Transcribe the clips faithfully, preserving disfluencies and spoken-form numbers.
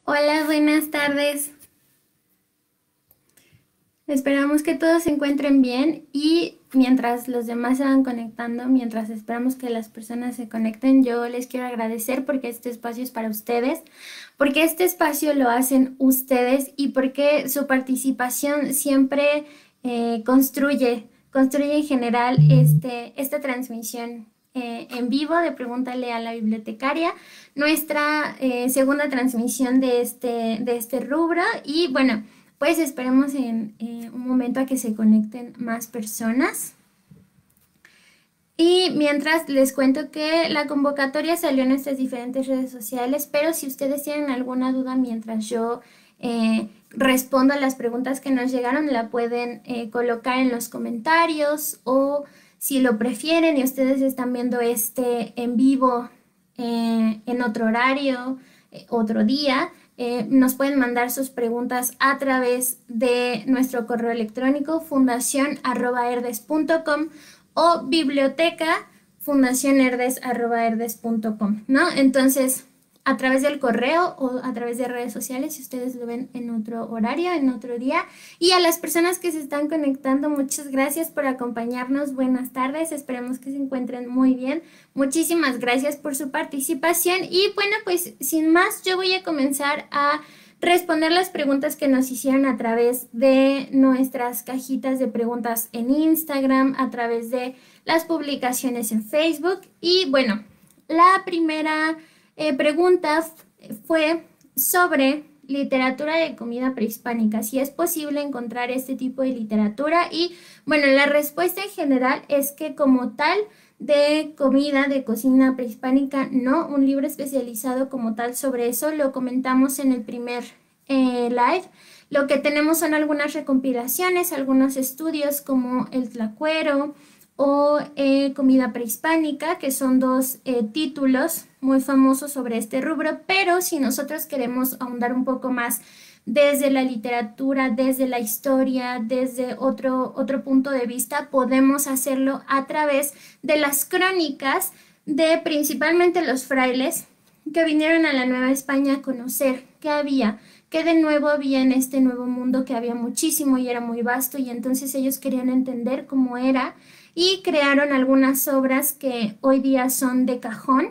Hola, buenas tardes. Esperamos que todos se encuentren bien y mientras los demás se van conectando, mientras esperamos que las personas se conecten, yo les quiero agradecer porque este espacio es para ustedes, porque este espacio lo hacen ustedes y porque su participación siempre eh, construye, construye en general este, esta transmisión eh, en vivo de Pregúntale a la Bibliotecaria, nuestra eh, segunda transmisión de este, de este rubro y bueno. Pues esperemos en eh, un momento a que se conecten más personas. Y mientras les cuento que la convocatoria salió en nuestras diferentes redes sociales, pero si ustedes tienen alguna duda mientras yo eh, respondo a las preguntas que nos llegaron, la pueden eh, colocar en los comentarios o si lo prefieren y ustedes están viendo este en vivo eh, en otro horario, eh, otro día, eh, nos pueden mandar sus preguntas a través de nuestro correo electrónico fundación arroba herdes punto com o biblioteca fundacionherdes arroba herdes punto com, ¿no? Entonces, a través del correo o a través de redes sociales, si ustedes lo ven en otro horario, en otro día. Y a las personas que se están conectando, muchas gracias por acompañarnos. Buenas tardes, esperemos que se encuentren muy bien. Muchísimas gracias por su participación. Y bueno, pues sin más, yo voy a comenzar a responder las preguntas que nos hicieron a través de nuestras cajitas de preguntas en Instagram, a través de las publicaciones en Facebook. Y bueno, la primera eh, pregunta fue sobre literatura de comida prehispánica, si es posible encontrar este tipo de literatura. Y bueno, la respuesta en general es que como tal de comida, de cocina prehispánica, no, un libro especializado como tal sobre eso, lo comentamos en el primer eh, live. Lo que tenemos son algunas recompilaciones, algunos estudios como el Tlacuero o eh, comida prehispánica, que son dos eh, títulos muy famosos sobre este rubro, pero si nosotros queremos ahondar un poco más desde la literatura, desde la historia, desde otro, otro punto de vista, podemos hacerlo a través de las crónicas de principalmente los frailes que vinieron a la Nueva España a conocer qué había, qué de nuevo había en este nuevo mundo, que había muchísimo y era muy vasto, y entonces ellos querían entender cómo era y crearon algunas obras que hoy día son de cajón.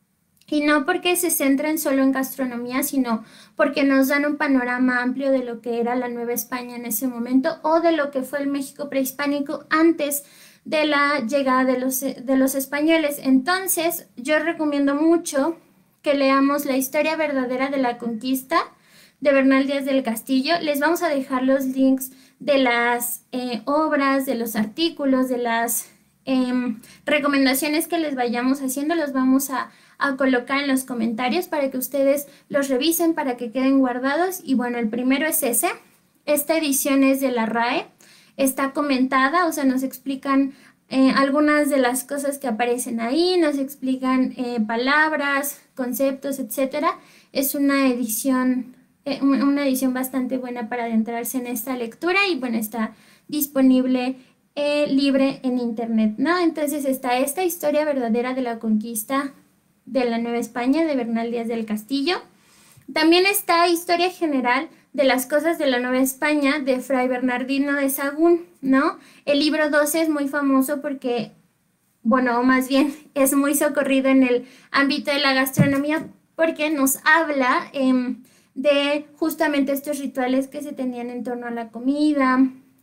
Y no porque se centren solo en gastronomía, sino porque nos dan un panorama amplio de lo que era la Nueva España en ese momento o de lo que fue el México prehispánico antes de la llegada de los, de los españoles. Entonces, yo recomiendo mucho que leamos La historia verdadera de la conquista de Bernal Díaz del Castillo. Les vamos a dejar los links de las eh, obras, de los artículos, de las eh, recomendaciones que les vayamos haciendo. Los vamos a a colocar en los comentarios para que ustedes los revisen, para que queden guardados. Y bueno, el primero es ese. Esta edición es de la R A E, está comentada, o sea, nos explican eh, algunas de las cosas que aparecen ahí, nos explican eh, palabras, conceptos, etcétera. Es una edición, eh, una edición bastante buena para adentrarse en esta lectura y bueno, está disponible eh, libre en internet, ¿no? Entonces está esta historia verdadera de la conquista de la Nueva España de Bernal Díaz del Castillo. También está Historia General de las Cosas de la Nueva España de Fray Bernardino de Sahagún, ¿no? El libro doce es muy famoso porque, bueno, más bien es muy socorrido en el ámbito de la gastronomía porque nos habla eh, de justamente estos rituales que se tenían en torno a la comida,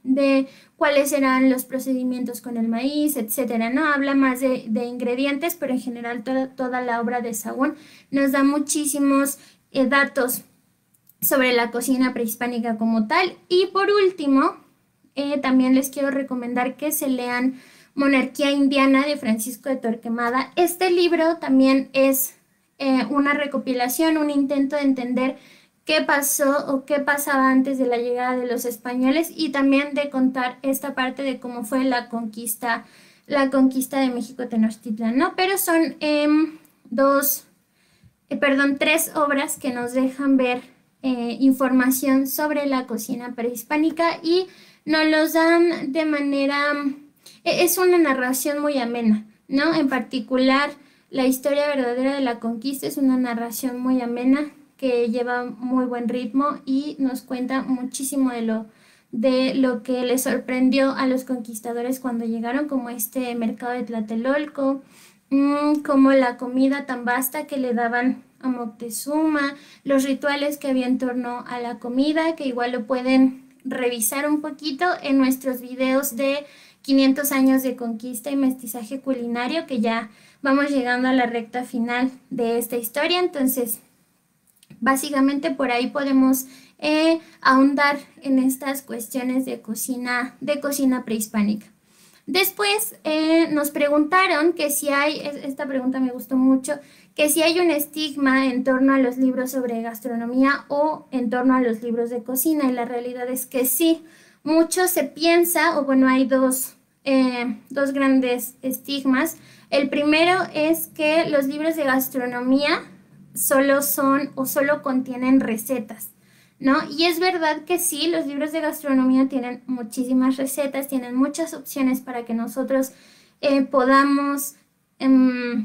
de cuáles eran los procedimientos con el maíz, etcétera, ¿no? Habla más de, de ingredientes, pero en general toda, toda la obra de Sahagún nos da muchísimos eh, datos sobre la cocina prehispánica como tal. Y por último, eh, también les quiero recomendar que se lean Monarquía Indiana de Francisco de Torquemada. Este libro también es eh, una recopilación, un intento de entender qué pasó o qué pasaba antes de la llegada de los españoles y también de contar esta parte de cómo fue la conquista, la conquista de México Tenochtitlan, ¿no? Pero son eh, dos, eh, perdón, tres obras que nos dejan ver eh, información sobre la cocina prehispánica y nos los dan de manera, eh, es una narración muy amena, ¿no? En particular, la historia verdadera de la conquista es una narración muy amena que lleva muy buen ritmo y nos cuenta muchísimo de lo, de lo que les sorprendió a los conquistadores cuando llegaron, como este mercado de Tlatelolco, mmm, como la comida tan vasta que le daban a Moctezuma, los rituales que había en torno a la comida, que igual lo pueden revisar un poquito en nuestros videos de quinientos años de conquista y mestizaje culinario, que ya vamos llegando a la recta final de esta historia. Entonces, básicamente por ahí podemos eh, ahondar en estas cuestiones de cocina, de cocina prehispánica. Después eh, nos preguntaron que si hay, esta pregunta me gustó mucho, que si hay un estigma en torno a los libros sobre gastronomía o en torno a los libros de cocina, y la realidad es que sí, mucho se piensa, o bueno, hay dos, eh, dos grandes estigmas. El primero es que los libros de gastronomía solo son o solo contienen recetas, ¿no? Y es verdad que sí, los libros de gastronomía tienen muchísimas recetas, tienen muchas opciones para que nosotros eh, podamos, eh,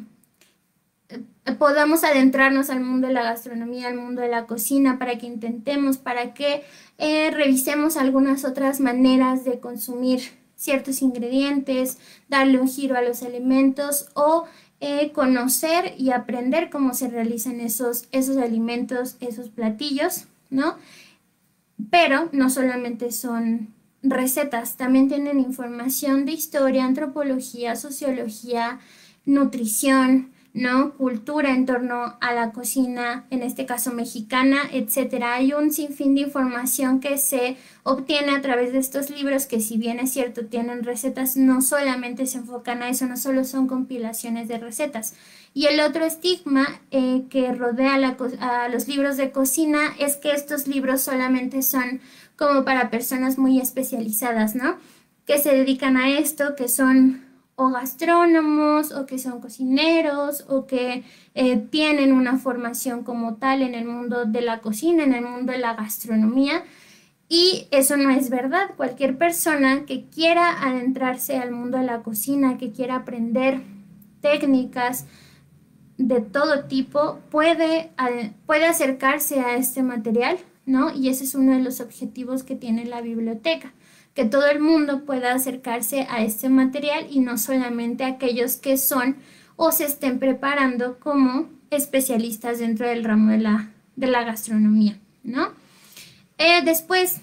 podamos adentrarnos al mundo de la gastronomía, al mundo de la cocina, para que intentemos, para que eh, revisemos algunas otras maneras de consumir ciertos ingredientes, darle un giro a los alimentos o eh, conocer y aprender cómo se realizan esos, esos alimentos, esos platillos, ¿no? Pero no solamente son recetas, también tienen información de historia, antropología, sociología, nutrición, ¿no? Cultura en torno a la cocina, en este caso mexicana, etcétera. Hay un sinfín de información que se obtiene a través de estos libros que, si bien es cierto, tienen recetas, no solamente se enfocan a eso, no solo son compilaciones de recetas. Y el otro estigma eh, que rodea la a los libros de cocina es que estos libros solamente son como para personas muy especializadas, ¿no? Que se dedican a esto, que son o gastrónomos, o que son cocineros, o que eh, tienen una formación como tal en el mundo de la cocina, en el mundo de la gastronomía. Y eso no es verdad. Cualquier persona que quiera adentrarse al mundo de la cocina, que quiera aprender técnicas de todo tipo, puede, puede acercarse a este material, ¿no? Y ese es uno de los objetivos que tiene la biblioteca, que todo el mundo pueda acercarse a este material y no solamente aquellos que son o se estén preparando como especialistas dentro del ramo de la, de la gastronomía, ¿no? Eh, después,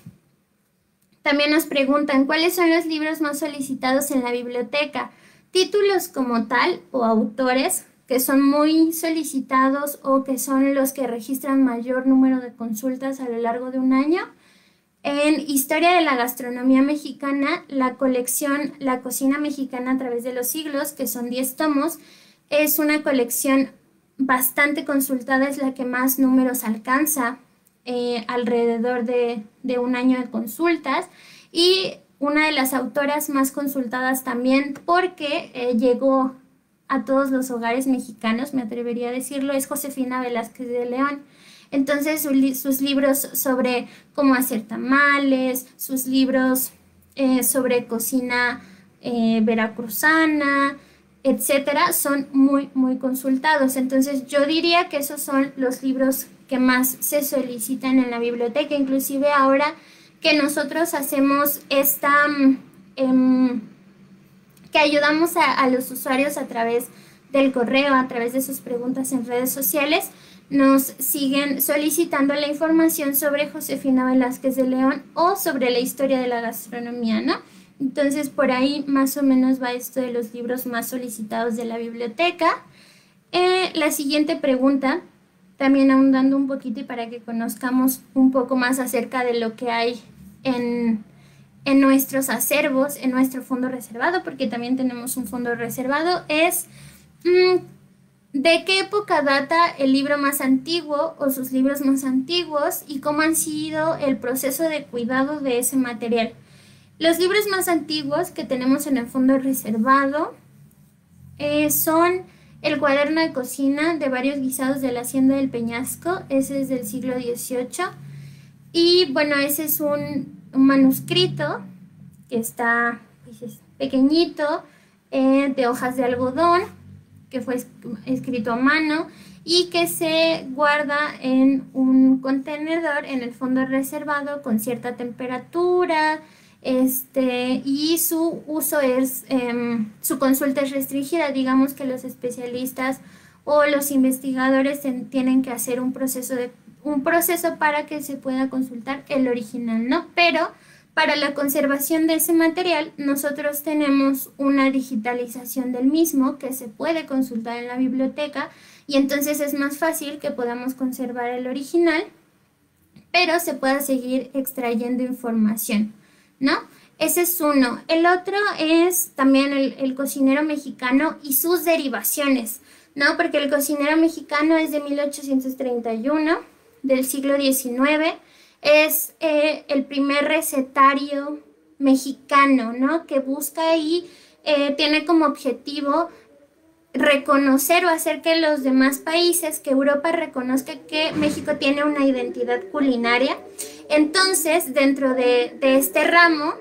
también nos preguntan, ¿cuáles son los libros más solicitados en la biblioteca? Títulos como tal o autores que son muy solicitados o que son los que registran mayor número de consultas a lo largo de un año. En Historia de la Gastronomía Mexicana, la colección La Cocina Mexicana a través de los siglos, que son diez tomos, es una colección bastante consultada, es la que más números alcanza, eh, alrededor de, de un año de consultas, y una de las autoras más consultadas también porque eh, llegó a todos los hogares mexicanos, me atrevería a decirlo, es Josefina Velázquez de León. Entonces su, sus libros sobre cómo hacer tamales, sus libros eh, sobre cocina eh, veracruzana, etcétera, son muy, muy consultados. Entonces yo diría que esos son los libros que más se solicitan en la biblioteca, inclusive ahora que nosotros hacemos esta, eh, que ayudamos a, a los usuarios a través del correo, a través de sus preguntas en redes sociales, nos siguen solicitando la información sobre Josefina Velázquez de León o sobre la historia de la gastronomía, ¿no? Entonces por ahí más o menos va esto de los libros más solicitados de la biblioteca. Eh, la siguiente pregunta, también ahondando un poquito y para que conozcamos un poco más acerca de lo que hay en, en nuestros acervos, en nuestro fondo reservado, porque también tenemos un fondo reservado, es mmm, ¿de qué época data el libro más antiguo o sus libros más antiguos y cómo han sido el proceso de cuidado de ese material? Los libros más antiguos que tenemos en el fondo reservado eh, son el cuaderno de cocina de varios guisados de la Hacienda del Peñasco, ese es del siglo dieciocho, y bueno, ese es un, un manuscrito que está pues, es pequeñito, eh, de hojas de algodón, que fue escrito a mano y que se guarda en un contenedor en el fondo reservado con cierta temperatura, este, y su uso es, eh, su consulta es restringida. Digamos que los especialistas o los investigadores en, tienen que hacer un proceso, de, un proceso para que se pueda consultar el original, ¿no? Pero para la conservación de ese material, nosotros tenemos una digitalización del mismo que se puede consultar en la biblioteca y entonces es más fácil que podamos conservar el original, pero se pueda seguir extrayendo información, ¿no? Ese es uno. El otro es también el, el cocinero mexicano y sus derivaciones, ¿no? Porque el cocinero mexicano es de mil ochocientos treinta y uno, del siglo diecinueve. Es eh, el primer recetario mexicano, ¿no? Que busca y eh, tiene como objetivo reconocer o hacer que los demás países, que Europa reconozca que México tiene una identidad culinaria. Entonces, dentro de, de este ramo,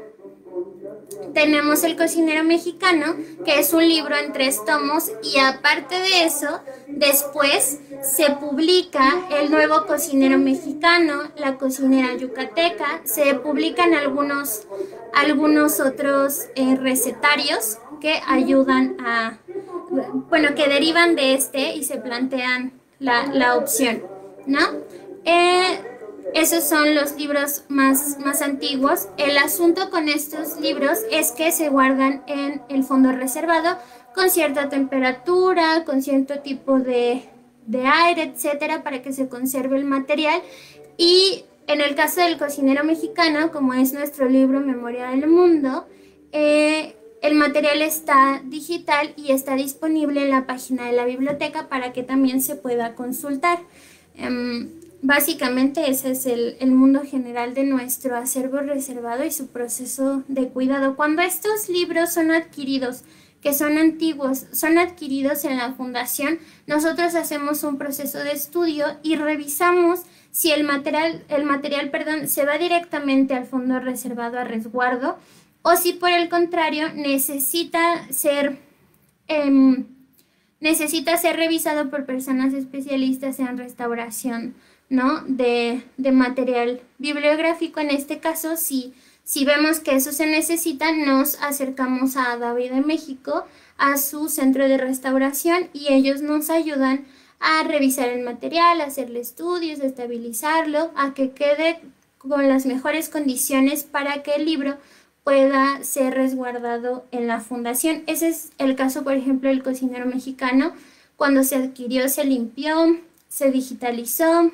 tenemos el cocinero mexicano, que es un libro en tres tomos, y aparte de eso, después se publica el nuevo cocinero mexicano, la cocinera yucateca, se publican algunos, algunos otros eh, recetarios que ayudan a, bueno, que derivan de este y se plantean la, la opción, ¿no? Eh, Esos son los libros más, más antiguos. El asunto con estos libros es que se guardan en el fondo reservado con cierta temperatura, con cierto tipo de, de aire, etcétera, para que se conserve el material. Y en el caso del cocinero mexicano, como es nuestro libro Memoria del Mundo, eh, el material está digital y está disponible en la página de la biblioteca para que también se pueda consultar. Um, Básicamente ese es el, el mundo general de nuestro acervo reservado y su proceso de cuidado. Cuando estos libros son adquiridos, que son antiguos, son adquiridos en la fundación, nosotros hacemos un proceso de estudio y revisamos si el material, el material, perdón, se va directamente al fondo reservado a resguardo o si por el contrario necesita ser... Eh, necesita ser revisado por personas especialistas en restauración, ¿no? De, de material bibliográfico. En este caso, si, si vemos que eso se necesita, nos acercamos a David de México, a su centro de restauración, y ellos nos ayudan a revisar el material, a hacerle estudios, a estabilizarlo, a que quede con las mejores condiciones para que el libro pueda ser resguardado en la fundación. Ese es el caso, por ejemplo, del cocinero mexicano. Cuando se adquirió, se limpió, se digitalizó,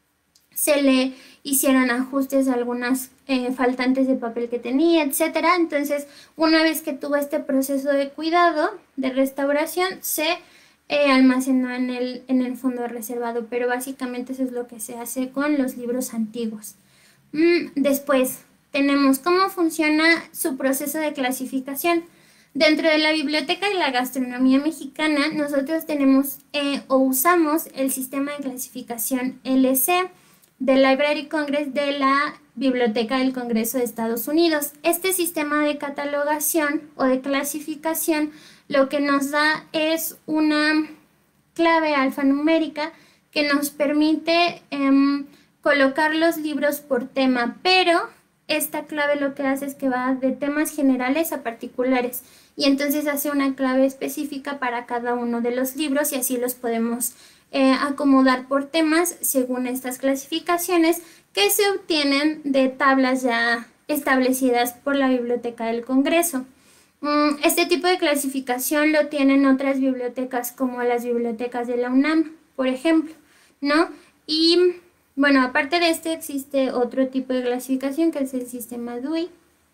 se le hicieron ajustes a algunas eh, faltantes de papel que tenía, etcétera. Entonces, una vez que tuvo este proceso de cuidado, de restauración, se eh, almacenó en el, en el fondo reservado. Pero básicamente eso es lo que se hace con los libros antiguos. Mm, después, tenemos cómo funciona su proceso de clasificación. Dentro de la Biblioteca de la Gastronomía Mexicana, nosotros tenemos eh, o usamos el sistema de clasificación L C del Library Congress de la Biblioteca del Congreso de Estados Unidos. Este sistema de catalogación o de clasificación lo que nos da es una clave alfanumérica que nos permite eh, colocar los libros por tema, pero esta clave lo que hace es que va de temas generales a particulares y entonces hace una clave específica para cada uno de los libros y así los podemos eh, acomodar por temas según estas clasificaciones que se obtienen de tablas ya establecidas por la Biblioteca del Congreso. Este tipo de clasificación lo tienen otras bibliotecas como las bibliotecas de la UNAM, por ejemplo, ¿no? Y bueno, aparte de este existe otro tipo de clasificación que es el sistema D U I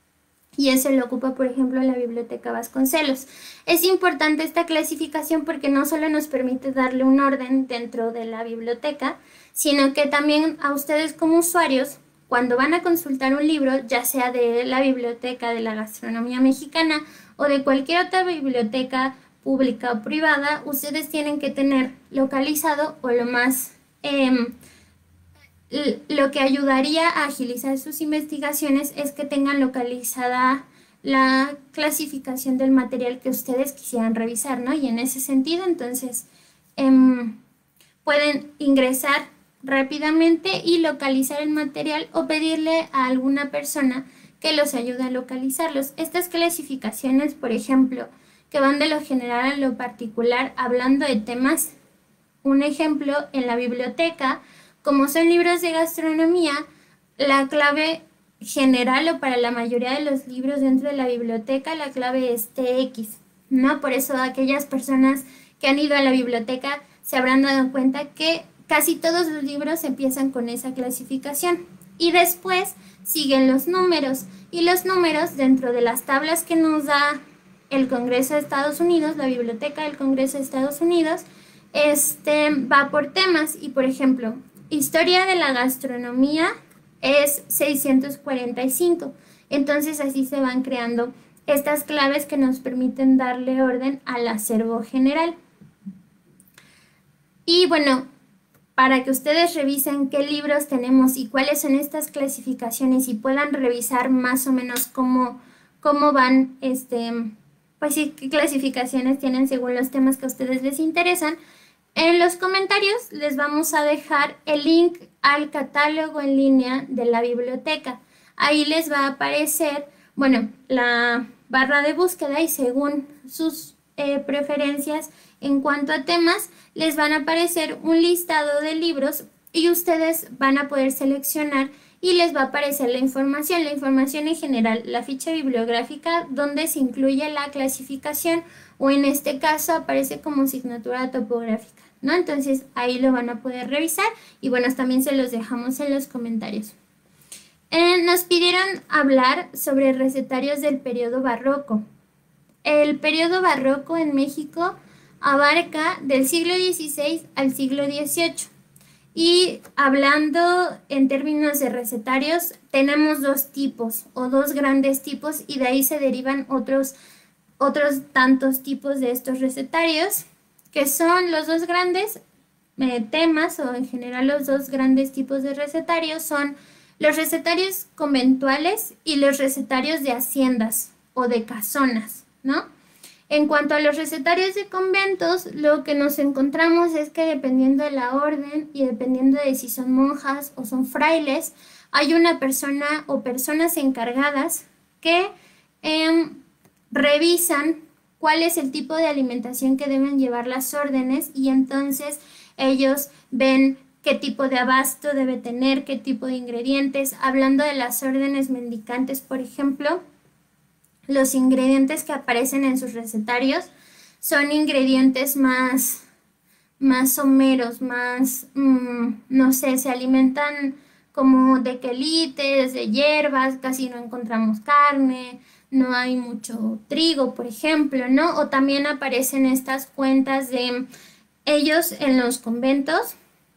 y ese lo ocupa, por ejemplo, la Biblioteca Vasconcelos. Es importante esta clasificación porque no solo nos permite darle un orden dentro de la biblioteca, sino que también a ustedes como usuarios, cuando van a consultar un libro, ya sea de la Biblioteca de la Gastronomía Mexicana o de cualquier otra biblioteca pública o privada, ustedes tienen que tener localizado o lo más... Eh, lo que ayudaría a agilizar sus investigaciones es que tengan localizada la clasificación del material que ustedes quisieran revisar, ¿no? Y en ese sentido, entonces, eh, pueden ingresar rápidamente y localizar el material o pedirle a alguna persona que los ayude a localizarlos. Estas clasificaciones, por ejemplo, que van de lo general a lo particular, hablando de temas, un ejemplo, en la biblioteca, como son libros de gastronomía, la clave general o para la mayoría de los libros dentro de la biblioteca, la clave es T X, ¿no? Por eso aquellas personas que han ido a la biblioteca se habrán dado cuenta que casi todos los libros empiezan con esa clasificación y después siguen los números, y los números dentro de las tablas que nos da el Congreso de Estados Unidos, la Biblioteca del Congreso de Estados Unidos, este, va por temas. Y por ejemplo, historia de la gastronomía es seiscientos cuarenta y cinco. Entonces así se van creando estas claves que nos permiten darle orden al acervo general. Y bueno, para que ustedes revisen qué libros tenemos y cuáles son estas clasificaciones y puedan revisar más o menos cómo, cómo van, este, pues sí, qué clasificaciones tienen según los temas que a ustedes les interesan, en los comentarios les vamos a dejar el link al catálogo en línea de la biblioteca. Ahí les va a aparecer, bueno, la barra de búsqueda, y según sus eh, preferencias en cuanto a temas, les van a aparecer un listado de libros y ustedes van a poder seleccionar y les va a aparecer la información, la información en general, la ficha bibliográfica donde se incluye la clasificación, o en este caso aparece como asignatura topográfica, ¿no? Entonces ahí lo van a poder revisar y bueno, también se los dejamos en los comentarios. Eh, nos pidieron hablar sobre recetarios del periodo barroco. El periodo barroco en México abarca del siglo dieciséis al siglo dieciocho. Y hablando en términos de recetarios, tenemos dos tipos o dos grandes tipos, y de ahí se derivan otros, otros tantos tipos de estos recetarios, que son los dos grandes eh, temas, o en general los dos grandes tipos de recetarios son los recetarios conventuales y los recetarios de haciendas o de casonas, ¿no? En cuanto a los recetarios de conventos, lo que nos encontramos es que dependiendo de la orden y dependiendo de si son monjas o son frailes, hay una persona o personas encargadas que eh, revisan cuál es el tipo de alimentación que deben llevar las órdenes, y entonces ellos ven qué tipo de abasto debe tener, qué tipo de ingredientes. Hablando de las órdenes mendicantes, por ejemplo, los ingredientes que aparecen en sus recetarios son ingredientes más, más someros, más, mmm, no sé, se alimentan como de quelites, de hierbas, casi no encontramos carne, no hay mucho trigo, por ejemplo, ¿no? O también aparecen estas cuentas de ellos en los conventos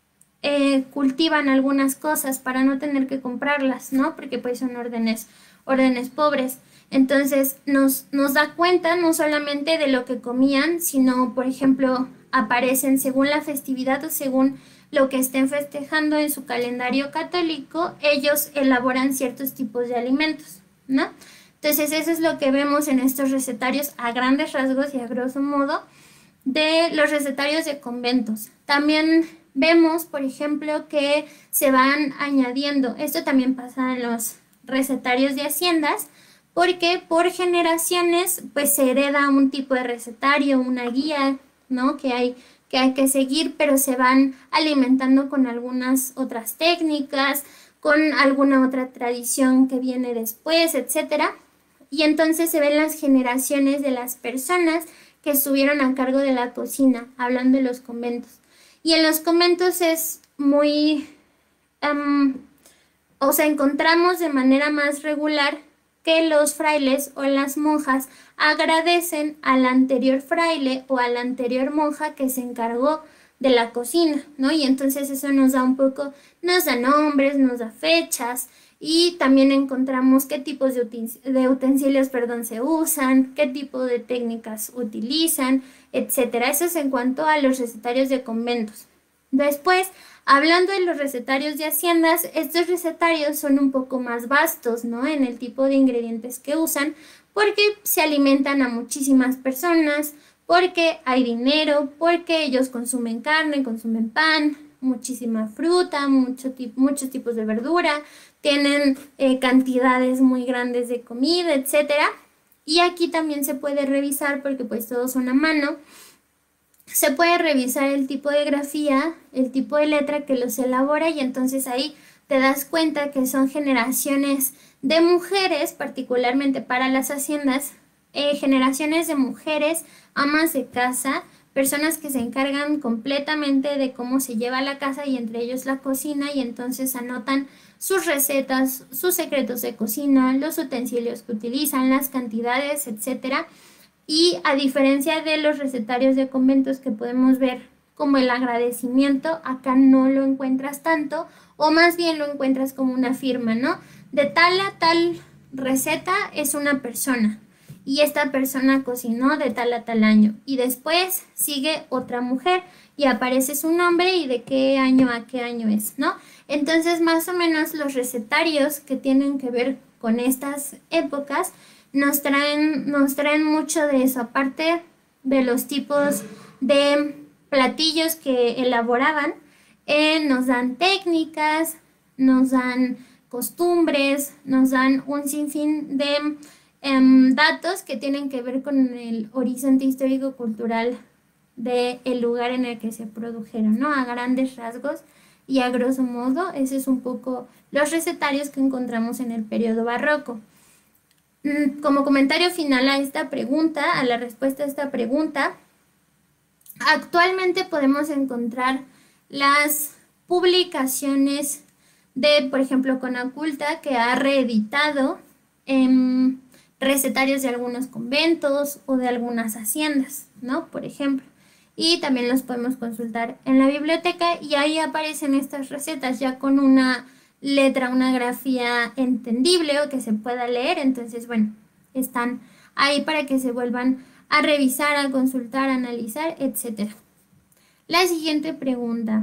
eh, cultivan algunas cosas para no tener que comprarlas, ¿no? Porque pues son órdenes, órdenes pobres. Entonces nos, nos da cuenta no solamente de lo que comían, sino, por ejemplo, aparecen según la festividad o según lo que estén festejando en su calendario católico, ellos elaboran ciertos tipos de alimentos, ¿no? Entonces eso es lo que vemos en estos recetarios a grandes rasgos y a grosso modo de los recetarios de conventos. También vemos, por ejemplo, que se van añadiendo, esto también pasa en los recetarios de haciendas, porque por generaciones pues se hereda un tipo de recetario, una guía, ¿no? Que hay, que hay que seguir, pero se van alimentando con algunas otras técnicas, con alguna otra tradición que viene después, etcétera. Y entonces se ven las generaciones de las personas que estuvieron a cargo de la cocina, hablando de los conventos. Y en los conventos es muy, um, o sea, encontramos de manera más regular que los frailes o las monjas agradecen al anterior fraile o a la anterior monja que se encargó de la cocina, ¿no? Y entonces eso nos da un poco, nos da nombres, nos da fechas, y también encontramos qué tipos de, utens de utensilios, perdón, se usan, qué tipo de técnicas utilizan, etcétera. Eso es en cuanto a los recetarios de conventos. Después, hablando de los recetarios de haciendas, estos recetarios son un poco más vastos, ¿no? En el tipo de ingredientes que usan, porque se alimentan a muchísimas personas, porque hay dinero, porque ellos consumen carne, consumen pan, muchísima fruta, mucho muchos tipos de verdura, tienen eh, cantidades muy grandes de comida, etcétera. Y aquí también se puede revisar, porque pues todos son a mano, se puede revisar el tipo de grafía, el tipo de letra que los elabora, y entonces ahí te das cuenta que son generaciones de mujeres, particularmente para las haciendas, eh, generaciones de mujeres, amas de casa, personas que se encargan completamente de cómo se lleva la casa y entre ellos la cocina, y entonces anotan sus recetas, sus secretos de cocina, los utensilios que utilizan, las cantidades, etcétera. Y a diferencia de los recetarios de conventos que podemos ver como el agradecimiento, acá no lo encuentras tanto, o más bien lo encuentras como una firma, ¿no? De tal a tal receta es una persona, y esta persona cocinó de tal a tal año, y después sigue otra mujer y aparece su nombre y de qué año a qué año es, ¿no? Entonces, más o menos los recetarios que tienen que ver con estas épocas nos traen, nos traen mucho de eso, aparte de los tipos de platillos que elaboraban, eh, nos dan técnicas, nos dan costumbres, nos dan un sinfín de eh, datos que tienen que ver con el horizonte histórico-cultural del lugar en el que se produjeron, ¿no? A grandes rasgos y a grosso modo, ese es un poco los recetarios que encontramos en el periodo barroco. Como comentario final a esta pregunta, a la respuesta a esta pregunta, actualmente podemos encontrar las publicaciones de, por ejemplo, Conaculta, que ha reeditado eh, recetarios de algunos conventos o de algunas haciendas, ¿no? Por ejemplo. Y también los podemos consultar en la biblioteca, y ahí aparecen estas recetas ya con una letra, una grafía entendible o que se pueda leer. Entonces, bueno, están ahí para que se vuelvan a revisar, a consultar, a analizar, etcétera. La siguiente pregunta.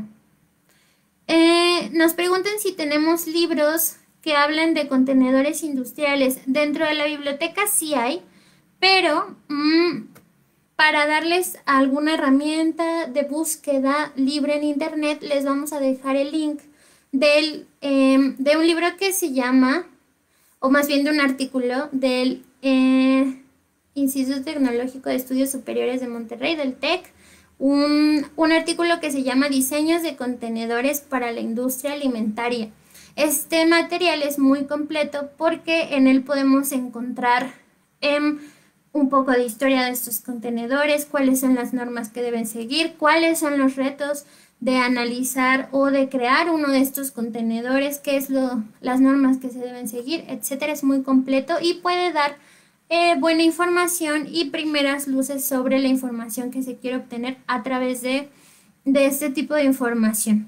Eh, nos preguntan si tenemos libros que hablan de contenedores industriales. Dentro de la biblioteca sí hay, pero mmm, para darles alguna herramienta de búsqueda libre en internet, les vamos a dejar el link del, eh, de un libro que se llama, o más bien de un artículo del eh, Instituto Tecnológico de Estudios Superiores de Monterrey, del TEC, un, un artículo que se llama Diseños de contenedores para la industria alimentaria. Este material es muy completo porque en él podemos encontrar eh, un poco de historia de estos contenedores, cuáles son las normas que deben seguir, cuáles son los retos de analizar o de crear uno de estos contenedores, qué es lo, las normas que se deben seguir, etcétera. Es muy completo y puede dar eh, buena información y primeras luces sobre la información que se quiere obtener a través de, de este tipo de información.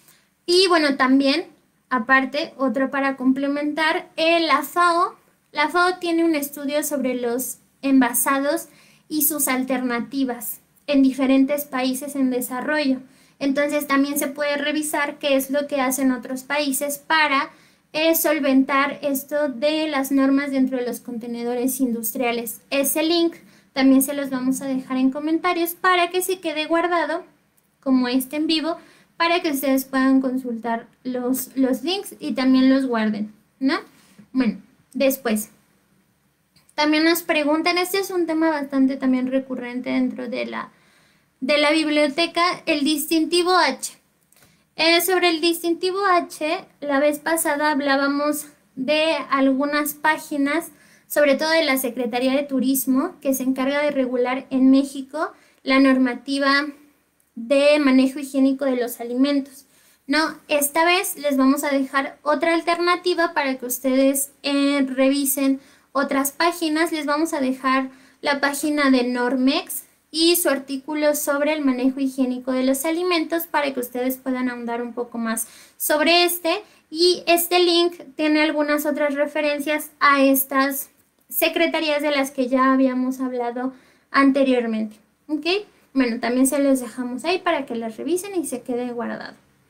Y bueno, también, aparte, otro para complementar, eh, la FAO. La FAO tiene un estudio sobre los envasados y sus alternativas en diferentes países en desarrollo. Entonces también se puede revisar qué es lo que hacen otros países para eh, solventar esto de las normas dentro de los contenedores industriales. Ese link también se los vamos a dejar en comentarios para que se quede guardado como este en vivo, para que ustedes puedan consultar los, los links y también los guarden, ¿no? Bueno, después también nos preguntan, este es un tema bastante también recurrente dentro de la de la biblioteca, el distintivo H. Eh, sobre el distintivo H, la vez pasada hablábamos de algunas páginas, sobre todo de la Secretaría de Turismo, que se encarga de regular en México la normativa de manejo higiénico de los alimentos. No, esta vez les vamos a dejar otra alternativa para que ustedes eh, revisen otras páginas. Les vamos a dejar la página de Normex y su artículo sobre el manejo higiénico de los alimentos para que ustedes puedan ahondar un poco más sobre este. Y este link tiene algunas otras referencias a estas secretarías de las que ya habíamos hablado anteriormente. ¿Ok? Bueno, también se los dejamos ahí para que las revisen y se quede guardado.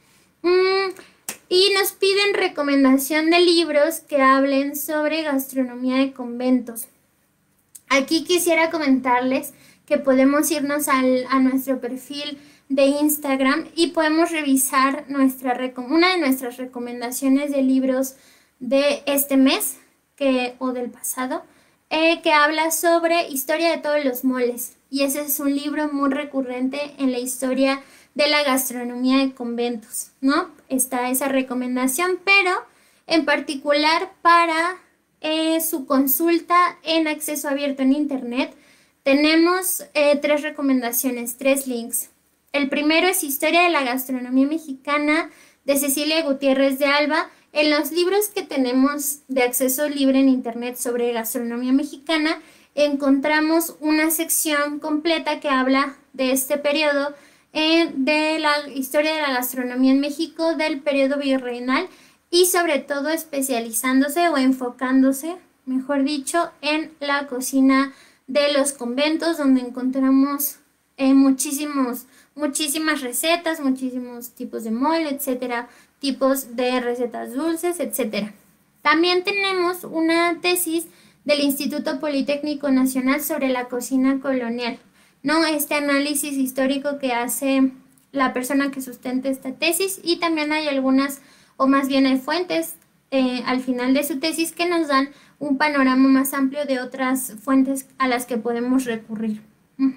Mm, y nos piden recomendación de libros que hablen sobre gastronomía de conventos. Aquí quisiera comentarles que podemos irnos al, a nuestro perfil de Instagram y podemos revisar nuestra, una de nuestras recomendaciones de libros de este mes que, o del pasado, eh, que habla sobre historia de todos los moles. Y ese es un libro muy recurrente en la historia de la gastronomía de conventos, ¿no? Está esa recomendación, pero en particular para eh, su consulta en acceso abierto en Internet, tenemos eh, tres recomendaciones, tres links. El primero es Historia de la Gastronomía Mexicana de Cecilia Gutiérrez de Alba. En los libros que tenemos de acceso libre en Internet sobre gastronomía mexicana, encontramos una sección completa que habla de este periodo eh, de la historia de la gastronomía en México del periodo virreinal y sobre todo especializándose o enfocándose, mejor dicho, en la cocina de los conventos, donde encontramos eh, muchísimos, muchísimas recetas, muchísimos tipos de mole, etcétera, tipos de recetas dulces, etcétera. También tenemos una tesis del Instituto Politécnico Nacional sobre la cocina colonial, ¿no? Este análisis histórico que hace la persona que sustenta esta tesis, y también hay algunas, o más bien hay fuentes eh, al final de su tesis que nos dan un panorama más amplio de otras fuentes a las que podemos recurrir. Uh-huh.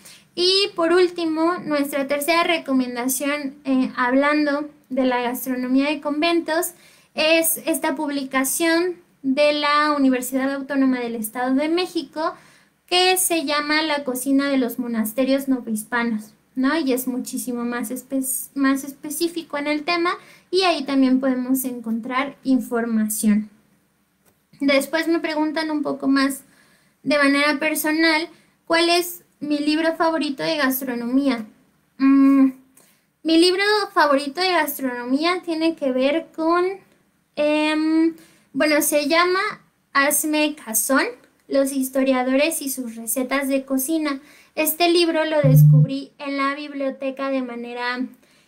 Y por último, nuestra tercera recomendación, eh, hablando de la gastronomía de conventos, es esta publicación de la Universidad Autónoma del Estado de México que se llama La cocina de los monasterios novohispanos, ¿no? Y es muchísimo más, espe más específico en el tema, y ahí también podemos encontrar información. Después me preguntan un poco más de manera personal, ¿cuál es mi libro favorito de gastronomía? Mm, mi libro favorito de gastronomía tiene que ver con, eh, bueno, se llama Hazme Cazón, los historiadores y sus recetas de cocina. Este libro lo descubrí en la biblioteca de manera,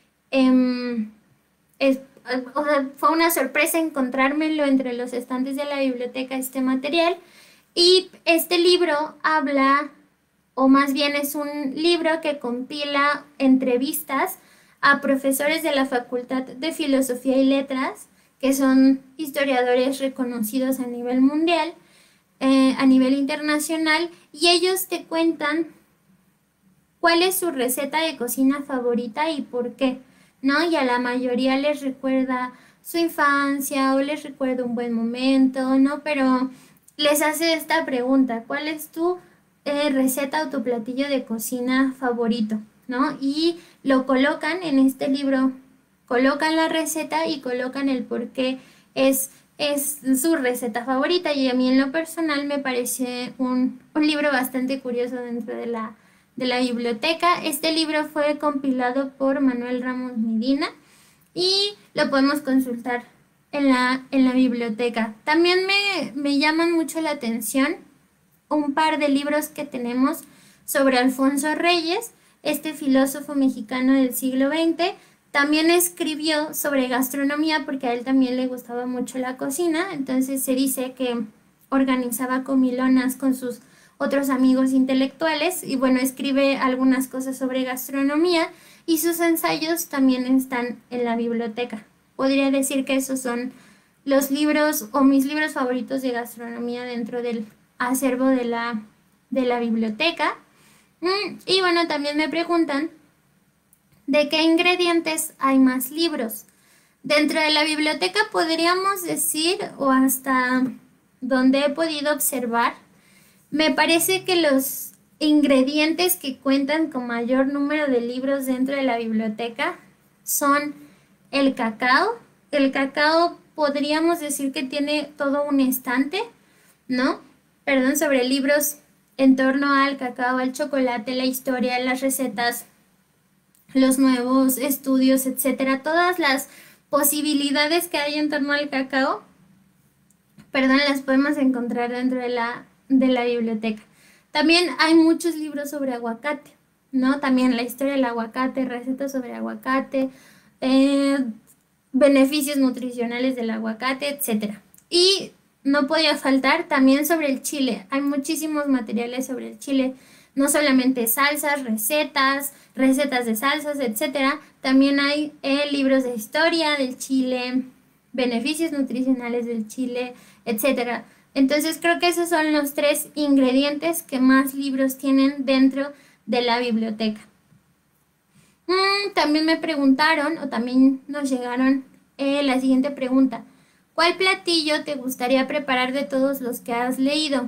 eh, es, o sea, fue una sorpresa encontrármelo entre los estantes de la biblioteca, este material. Y este libro habla, o más bien es un libro que compila entrevistas a profesores de la Facultad de Filosofía y Letras, que son historiadores reconocidos a nivel mundial, eh, a nivel internacional, y ellos te cuentan cuál es su receta de cocina favorita y por qué, ¿no? Y a la mayoría les recuerda su infancia o les recuerda un buen momento, ¿no? Pero les hace esta pregunta: ¿cuál es tu eh, receta o tu platillo de cocina favorito, ¿no? Y lo colocan en este libro, colocan la receta y colocan el por qué es, es su receta favorita. Y a mí en lo personal me parece un, un libro bastante curioso dentro de la, de la biblioteca. Este libro fue compilado por Manuel Ramos Medina y lo podemos consultar en la, en la biblioteca. También me, me llaman mucho la atención un par de libros que tenemos sobre Alfonso Reyes, este filósofo mexicano del siglo veinte. También escribió sobre gastronomía porque a él también le gustaba mucho la cocina, entonces se dice que organizaba comilonas con sus otros amigos intelectuales y bueno, escribe algunas cosas sobre gastronomía y sus ensayos también están en la biblioteca. Podría decir que esos son los libros o mis libros favoritos de gastronomía dentro del acervo de la, de la biblioteca. Mm, y bueno, también me preguntan ¿de qué ingredientes hay más libros? Dentro de la biblioteca podríamos decir, o hasta donde he podido observar, me parece que los ingredientes que cuentan con mayor número de libros dentro de la biblioteca son el cacao. El cacao podríamos decir que tiene todo un estante, ¿no? Perdón, sobre libros en torno al cacao, al chocolate, la historia, las recetas, los nuevos estudios, etcétera. Todas las posibilidades que hay en torno al cacao, perdón, las podemos encontrar dentro de la, de la biblioteca. También hay muchos libros sobre aguacate, ¿no? También la historia del aguacate, recetas sobre aguacate, eh, beneficios nutricionales del aguacate, etcétera. Y no podía faltar también sobre el chile. Hay muchísimos materiales sobre el chile, no solamente salsas, recetas, recetas de salsas, etcétera. También hay eh, libros de historia del chile, beneficios nutricionales del chile, etcétera. Entonces creo que esos son los tres ingredientes que más libros tienen dentro de la biblioteca. Mm, también me preguntaron, o también nos llegaron eh, la siguiente pregunta. ¿Cuál platillo te gustaría preparar de todos los que has leído?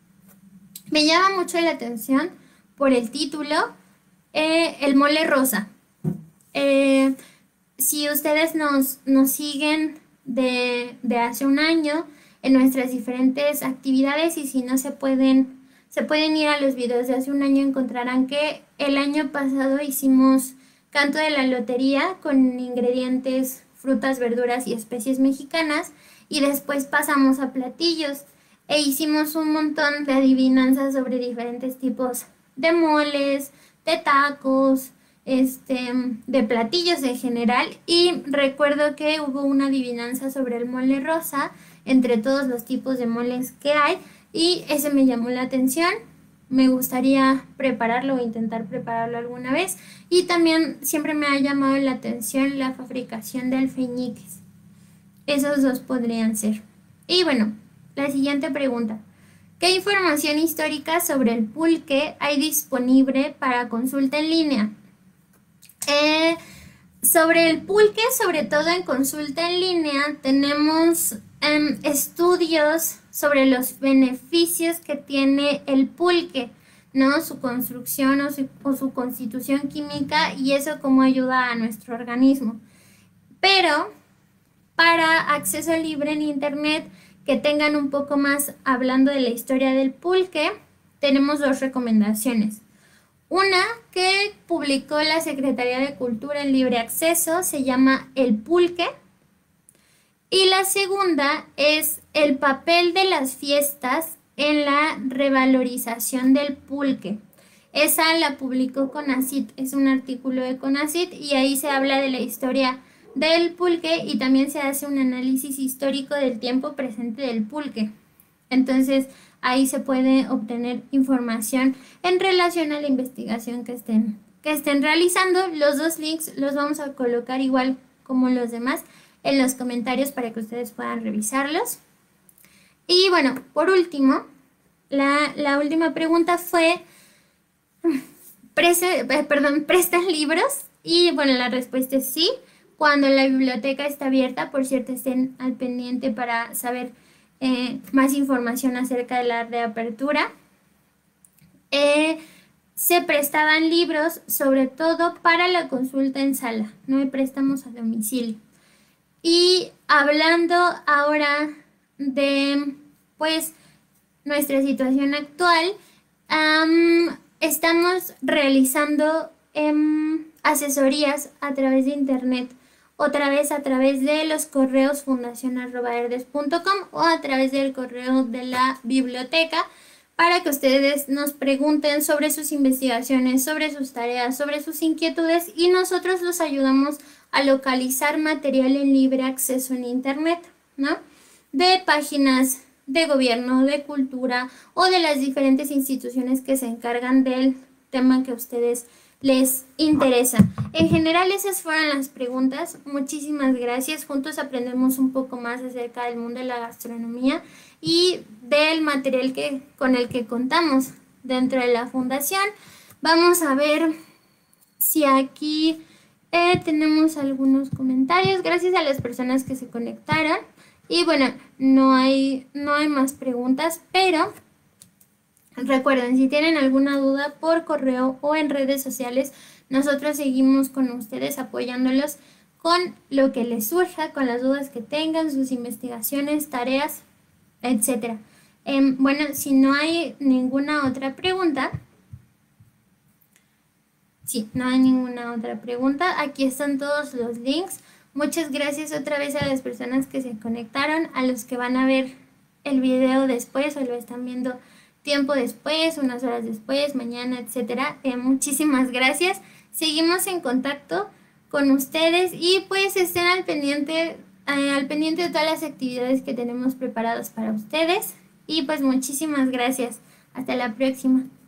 Me llama mucho la atención por el título, eh, el mole rosa. Eh, si ustedes nos, nos siguen de, de hace un año en nuestras diferentes actividades, y si no se pueden, se pueden ir a los videos de hace un año, encontrarán que el año pasado hicimos canto de la lotería con ingredientes, frutas, verduras y especies mexicanas, y después pasamos a platillos e hicimos un montón de adivinanzas sobre diferentes tipos de moles, de tacos, este, de platillos en general, y recuerdo que hubo una adivinanza sobre el mole rosa entre todos los tipos de moles que hay, y ese me llamó la atención. Me gustaría prepararlo o intentar prepararlo alguna vez, y también siempre me ha llamado la atención la fabricación de alfeñiques. Esos dos podrían ser. Y bueno, la siguiente pregunta. ¿Qué información histórica sobre el pulque hay disponible para consulta en línea? Eh, sobre el pulque, sobre todo en consulta en línea, tenemos eh, estudios sobre los beneficios que tiene el pulque, ¿no? Su construcción o su, o su constitución química, y eso cómo ayuda a nuestro organismo. Pero para acceso libre en internet, que tengan un poco más hablando de la historia del pulque, tenemos dos recomendaciones. Una que publicó la Secretaría de Cultura en libre acceso, se llama El Pulque. Y la segunda es El papel de las fiestas en la revalorización del pulque. Esa la publicó CONACYT, es un artículo de CONACYT, y ahí se habla de la historia del pulque y también se hace un análisis histórico del tiempo presente del pulque. Entonces ahí se puede obtener información en relación a la investigación que estén, que estén realizando. Los dos links los vamos a colocar igual como los demás en los comentarios para que ustedes puedan revisarlos. Y bueno, por último, la, la última pregunta fue, ¿prese, perdón, ¿prestan libros? Y bueno, la respuesta es sí. Cuando la biblioteca está abierta, por cierto, estén al pendiente para saber eh, más información acerca de la reapertura. Eh, se prestaban libros, sobre todo para la consulta en sala, no hay préstamos a domicilio. Y hablando ahora de, pues, nuestra situación actual, um, estamos realizando um, asesorías a través de internet, otra vez a través de los correos fundación arroba herdes punto com o a través del correo de la biblioteca, para que ustedes nos pregunten sobre sus investigaciones, sobre sus tareas, sobre sus inquietudes, y nosotros los ayudamos a localizar material en libre acceso en internet, ¿no? De páginas de gobierno, de cultura o de las diferentes instituciones que se encargan del tema que a ustedes les interesa. En general esas fueron las preguntas. Muchísimas gracias. Juntos aprendemos un poco más acerca del mundo de la gastronomía y del material que, con el que contamos dentro de la fundación. Vamos a ver si aquí eh, tenemos algunos comentarios. Gracias a las personas que se conectaron. Y bueno, no hay, no hay más preguntas, pero recuerden, si tienen alguna duda por correo o en redes sociales, nosotros seguimos con ustedes apoyándolos con lo que les surja, con las dudas que tengan, sus investigaciones, tareas, etcétera. Eh, bueno, si no hay ninguna otra pregunta, sí, no hay ninguna otra pregunta, aquí están todos los links. Muchas gracias otra vez a las personas que se conectaron, a los que van a ver el video después o lo están viendo tiempo después, unas horas después, mañana, etcétera. Eh, muchísimas gracias. Seguimos en contacto con ustedes y pues estén al pendiente eh, al pendiente de todas las actividades que tenemos preparadas para ustedes. Y pues muchísimas gracias. Hasta la próxima.